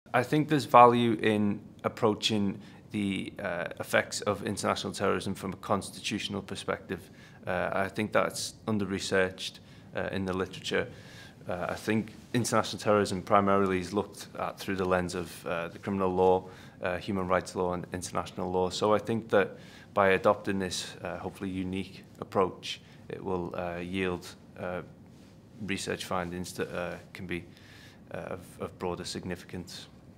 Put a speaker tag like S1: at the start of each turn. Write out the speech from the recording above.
S1: I think there's value in approaching the effects of international terrorism from a constitutional perspective. I think that's under-researched in the literature. I think international terrorism primarily is looked at through the lens of the criminal law, human rights law and international law. So I think that by adopting this hopefully unique approach, it will yield research findings that can be of broader significance.